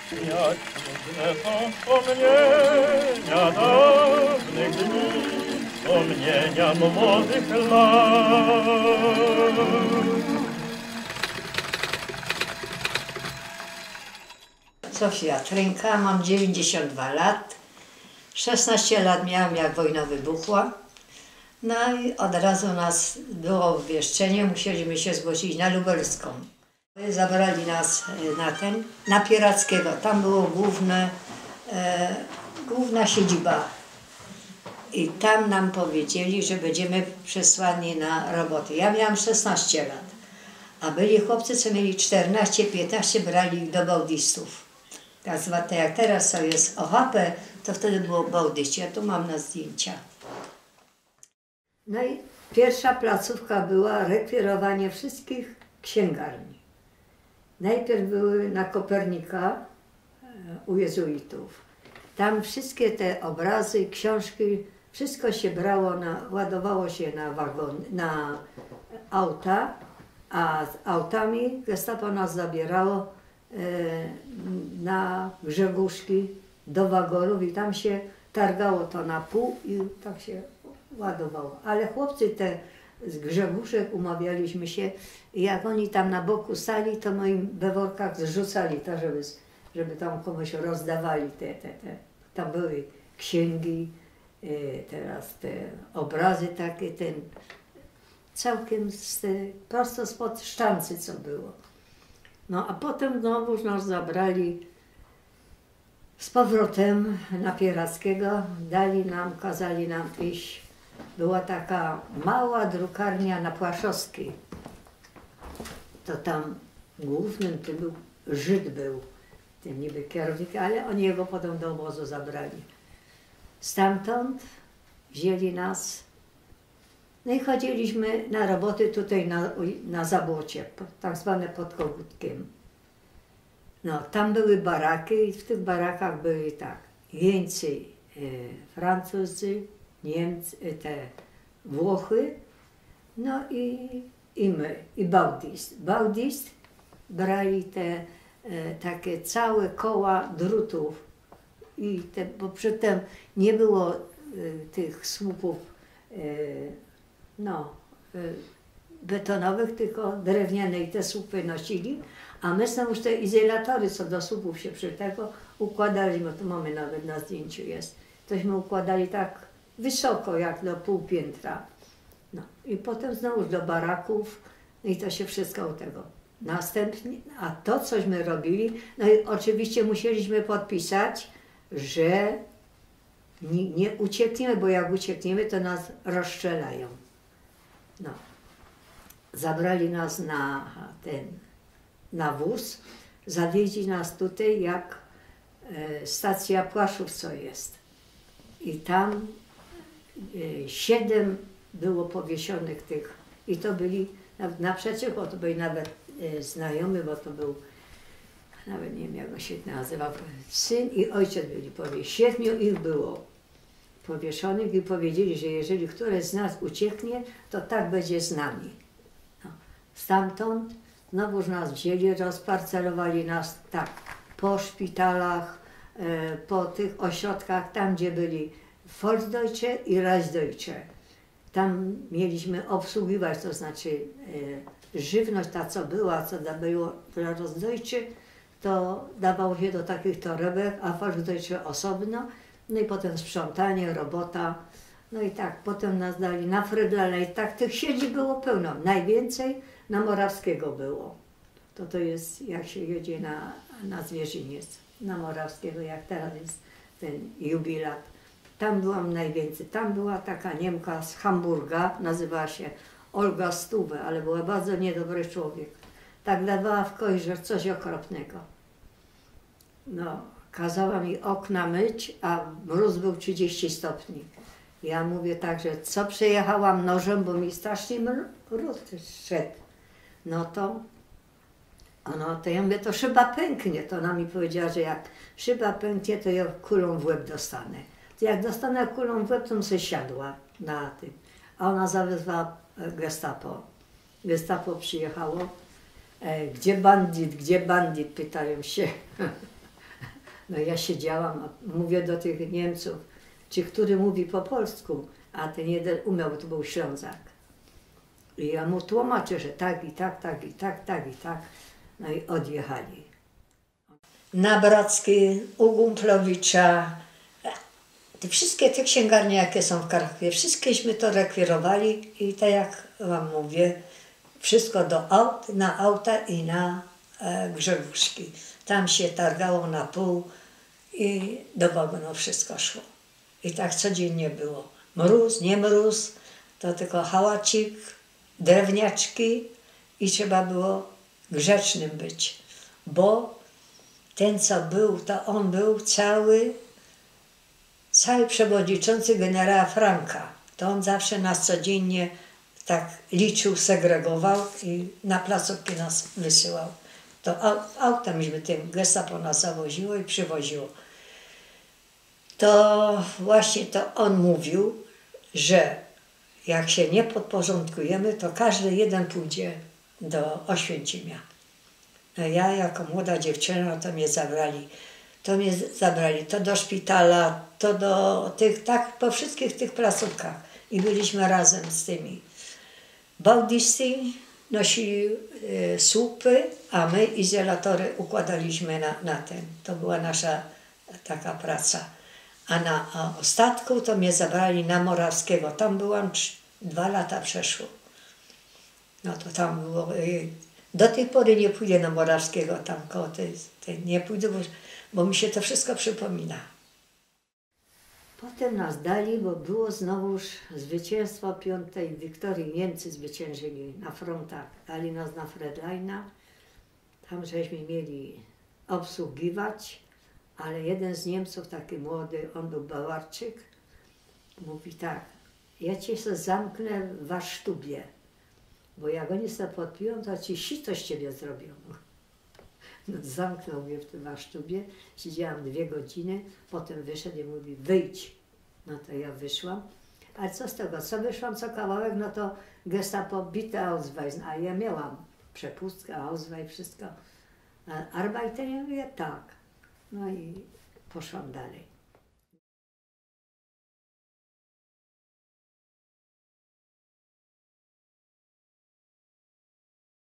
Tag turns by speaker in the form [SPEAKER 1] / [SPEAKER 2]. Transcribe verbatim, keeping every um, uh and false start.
[SPEAKER 1] Jak cudne są wspomnienia dawnych dni, wspomnienia młodych lat.
[SPEAKER 2] Zofia Trynka, mam dziewięćdziesiąt dwa lat. szesnaście lat miałam, jak wojna wybuchła. No i od razu nas było obwieszczenie, musieliśmy się zgłosić na Lubelską. Zabrali nas na ten, na Pierackiego. Tam było główne, e, główna siedziba. I tam nam powiedzieli, że będziemy przesłani na roboty. Ja miałam szesnaście lat, a byli chłopcy, co mieli czternaście piętnaście, brali ich do bałdistów. Tak zwane, jak teraz to jest O H P, to wtedy było bałdyści. Ja tu mam na zdjęcia. No i pierwsza placówka była rekwirowanie wszystkich księgarni. Najpierw były na Kopernika u jezuitów. Tam wszystkie te obrazy, książki, wszystko się brało, na, ładowało się na wagon, na auta, a z autami Gestapo nas zabierało e, na Grzegórzki do wagonów i tam się targało to na pół i tak się ładowało. Ale chłopcy te z Grzegórzek umawialiśmy się i jak oni tam na boku stali, to moim we workach zrzucali to, żeby, żeby tam komuś rozdawali te, te, te. Tam były księgi, teraz te obrazy takie, ten całkiem z te, prosto spod sztancy co było. No a potem znowu nas zabrali z powrotem na Pierackiego, dali nam, kazali nam iść. Była taka mała drukarnia na Płaszowskiej. To tam głównym tym był Żyd był, tym niby kierownik, ale oni jego potem do obozu zabrali. Stamtąd wzięli nas, no i chodziliśmy na roboty tutaj na, na Zabłocie, tak zwane pod Kogutkiem. No, tam były baraki i w tych barakach były tak, jeńcy, e, Francuzy, Niemcy, te Włochy, no i, i my, i bałdist. Bałdist brali te e, takie całe koła drutów, i te, bo przedtem nie było e, tych słupów e, no, e, betonowych, tylko drewniane i te słupy nosili, a my są już te izolatory, co do słupów się przy tego układali, bo tu mamy nawet na zdjęciu jest, tośmy układali tak wysoko, jak do pół piętra. No i potem znowu do baraków, no i to się wszystko u tego. Następnie, a to cośmy robili, no i oczywiście musieliśmy podpisać, że nie, nie uciekniemy, bo jak uciekniemy, to nas rozstrzelają. No. Zabrali nas na ten, na wóz, zawieźli nas tutaj, jak e, stacja Płaszów, co jest. I tam e, siedem było powieszonych tych, i to byli naprzeciw, bo to byli nawet e, znajomy, bo to był, nawet nie wiem jak on się nazywał, syn i ojciec byli powieszeni. Siedmiu ich było powieszonych i powiedzieli, że jeżeli któreś z nas ucieknie, to tak będzie z nami. No. Stamtąd znowuż nas wzięli, rozparcelowali nas tak po szpitalach, e, po tych ośrodkach, tam gdzie byli Volksdeutsche i Reichsdeutsche. Tam mieliśmy obsługiwać, to znaczy e, żywność ta co była, co było dla Reichsdeutsche, to dawało się do takich torebek, a Volksdeutsche osobno. No i potem sprzątanie, robota. No i tak, potem nas dali na Frydlala i tak tych siedzi było pełno. Najwięcej na Morawskiego było. To to jest, jak się jedzie na, na Zwierzyniec, na Morawskiego, jak teraz jest ten jubilat. Tam byłam najwięcej. Tam była taka Niemka z Hamburga, nazywała się Olga Stube, ale była bardzo niedobry człowiek. Tak dawała w kość, że coś okropnego. No, kazała mi okna myć, a mróz był trzydzieści stopni. Ja mówię tak, że co przejechałam nożem, bo mi strasznie mróz szedł. No to, no to ja mówię, to szyba pęknie. To ona mi powiedziała, że jak szyba pęknie, to ja kulą w łeb dostanę. To jak dostanę kulą w łeb, to bym sobie siadła na tym. A ona zawezwała Gestapo. Gestapo przyjechało. E, gdzie bandit, gdzie bandit, pytają się. No ja siedziałam, a mówię do tych Niemców, czy który mówi po polsku, a ten jeden umiał, bo to był Ślązak. I ja mu tłumaczę, że tak i tak, tak i tak, tak i tak. No i odjechali. Na Brocki, u Gumplowicza, te wszystkie te księgarnie, jakie są w Krakowie, wszystkieśmy to rekwirowali i tak jak wam mówię, wszystko do aut, na auta i na e, Grzegórzki. Tam się targało na pół i do wagonu wszystko szło. I tak codziennie było. Mróz, nie mróz, to tylko hałacik, drewniaczki i trzeba było grzecznym być, bo ten, co był, to on był cały, cały przewodniczący generała Franka. To on zawsze nas codziennie tak liczył, segregował i na placówki nas wysyłał. To autem myśmy tym gestapo nas zawoziło i przywoziło. To właśnie to on mówił, że jak się nie podporządkujemy, to każdy jeden pójdzie do Oświęcimia. No ja jako młoda dziewczyna, to mnie zabrali, to mnie zabrali to do szpitala, to do tych, tak po wszystkich tych placówkach. I byliśmy razem z tymi. Bałdisty nosili e, słupy, a my izolatory układaliśmy na, na ten. To była nasza taka praca. A na a ostatku to mnie zabrali na Morawskiego. Tam byłam, dwa lata przeszło. No to tam było... E, do tej pory nie pójdę na Morawskiego, tam koło tej, tej nie pójdę, bo, bo mi się to wszystko przypomina. Potem nas dali, bo było znowuż zwycięstwo piątej Wiktorii. Niemcy zwyciężyli na frontach. Dali nas na Fredlina. Tam żeśmy mieli obsługiwać, ale jeden z Niemców, taki młody, on był Bawarczyk, mówi tak, ja cię się zamknę w wasztubie, bo jak oni sobie podpiją, to ci sito z ciebie zrobią. No, zamknął mnie w tym wasztubie, siedziałam dwie godziny, potem wyszedł i mówi, wyjdź. No to ja wyszłam, ale co z tego, co wyszłam, co kawałek, no to gestapo bite Ausweis, a ja miałam przepustkę, Ausweis, wszystko. Arbeiter, ja mówię, tak. No i poszłam dalej.